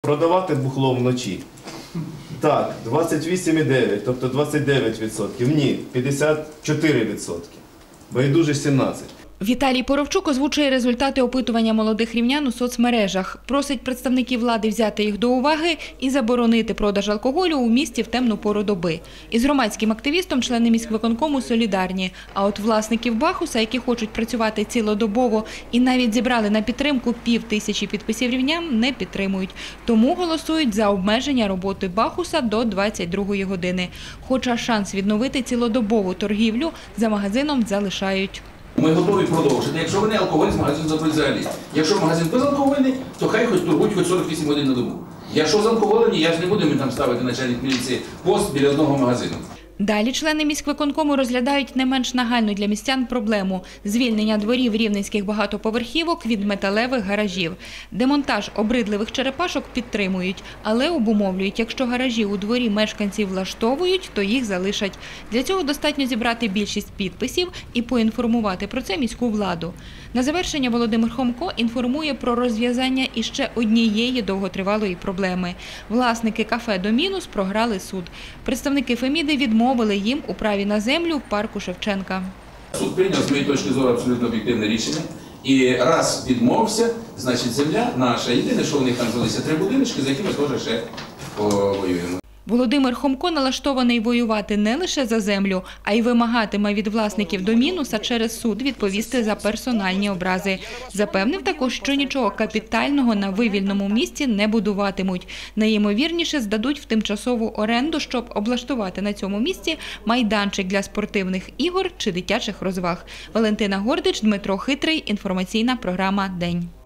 Продавати бухло вночі. Так, 28,9, тобто 29%. Ні, 54%. Байдужість 17%. Віталій Поровчук озвучує результати опитування молодих рівнян у соцмережах. Просить представників влади взяти їх до уваги і заборонити продаж алкоголю у місті в темну пору доби. Із громадським активістом члени міськвиконкому солідарні. А от власників Бахуса, які хочуть працювати цілодобово і навіть зібрали на підтримку 5000 підписів рівнян, не підтримують. Тому голосують за обмеження роботи Бахуса до 22-ї години. Хоча шанс відновити цілодобову торгівлю за магазином залишають. Ми готові продовжити. Якщо вони алкоголь з магазину заберуть взагалі. Якщо магазин безалкогольний, то хай хоч торгують хоч 48 годин на добу. Якщо з алкоголем, я ж не буду там ставити начальник міліції пост біля одного магазину. Далі члени міськвиконкому розглядають не менш нагальну для містян проблему – звільнення дворів рівненських багатоповерхівок від металевих гаражів. Демонтаж обридливих черепашок підтримують, але обумовлюють, якщо гаражі у дворі мешканців влаштовують, то їх залишать. Для цього достатньо зібрати більшість підписів і поінформувати про це міську владу. На завершення Володимир Хомко інформує про розв'язання іще однієї довготривалої проблеми. Власники кафе «Домінус» програли суд. Представники Феміди відмовили їм у праві на землю в парку Шевченка. Суд прийняв, з моєї точки зору, абсолютно об'єктивне рішення. І раз відмовився, значить земля наша. Єдине, що у них там залишилися 3 будиночки, за які ми теж ще повоюємо. Володимир Хомко налаштований воювати не лише за землю, а й вимагатиме від власників «Домінуса» через суд відповісти за персональні образи. Запевнив також, що нічого капітального на вивільному місці не будуватимуть. Найімовірніше здадуть в тимчасову оренду, щоб облаштувати на цьому місці майданчик для спортивних ігор чи дитячих розваг. Валентина Гордич, Дмитро Хитрий. Інформаційна програма «День».